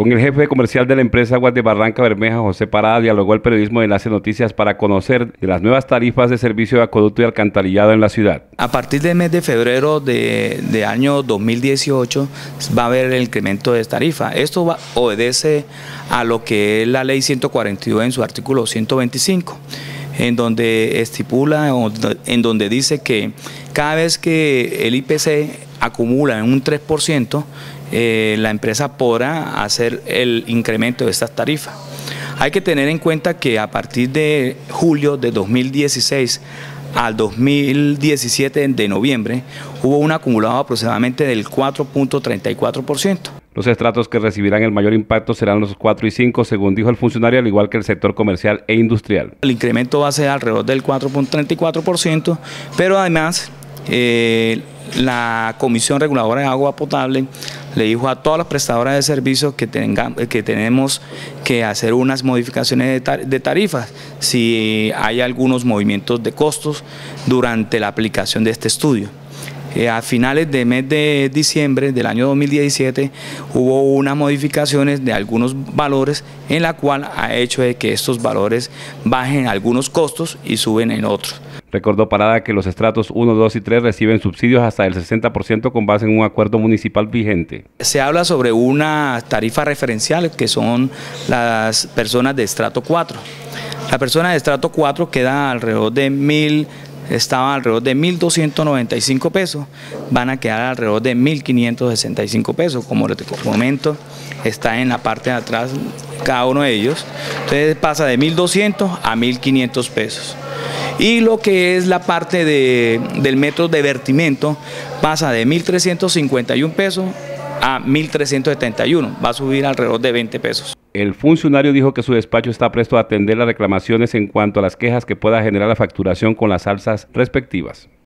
Con el jefe comercial de la empresa Aguas de Barranca Bermeja, José Parada, dialogó el periodismo de Enlace Noticias para conocer de las nuevas tarifas de servicio de acueducto y alcantarillado en la ciudad. A partir del mes de febrero de año 2018 va a haber el incremento de tarifa. Esto obedece a lo que es la ley 142 en su artículo 125, en donde estipula, en donde dice que cada vez que el IPC acumula en un 3%, la empresa podrá hacer el incremento de estas tarifas. Hay que tener en cuenta que a partir de julio de 2016 al 2017 de noviembre hubo un acumulado aproximadamente del 4.34%. Los estratos que recibirán el mayor impacto serán los 4 y 5, según dijo el funcionario, al igual que el sector comercial e industrial. El incremento va a ser alrededor del 4.34%, pero además la Comisión Reguladora de Agua Potable le dijo a todas las prestadoras de servicios que tenemos que hacer unas modificaciones de tarifas si hay algunos movimientos de costos durante la aplicación de este estudio. A finales del mes de diciembre del año 2017 hubo unas modificaciones de algunos valores en la cual ha hecho de que estos valores bajen algunos costos y suben en otros. Recordó Parada que los estratos 1, 2 y 3 reciben subsidios hasta el 60% con base en un acuerdo municipal vigente. Se habla sobre una tarifa referencial que son las personas de estrato 4. La persona de estrato 4 queda alrededor de estaba alrededor de 1.295 pesos, van a quedar alrededor de 1.565 pesos, como les comento, está en la parte de atrás cada uno de ellos, entonces pasa de 1.200 a 1.500 pesos. Y lo que es la parte del metro de vertimiento pasa de 1.351 pesos a 1.371, va a subir alrededor de 20 pesos. El funcionario dijo que su despacho está presto a atender las reclamaciones en cuanto a las quejas que pueda generar la facturación con las alzas respectivas.